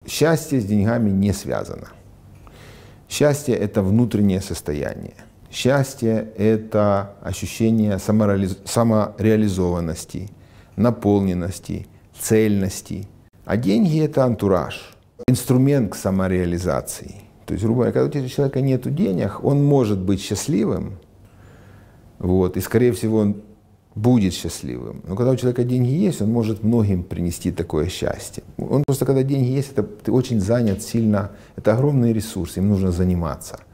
Счастье с деньгами не связано. Счастье — это внутреннее состояние. Счастье — это ощущение самореализованности, наполненности, цельности. А деньги — это антураж, инструмент к самореализации. То есть, грубо говоря, когда у человека нет денег, он может быть счастливым, вот, и, скорее всего, он будет счастливым. Но когда у человека деньги есть, он может многим принести такое счастье. Он просто, когда деньги есть, ты очень занят сильно, это огромный ресурс, им нужно заниматься.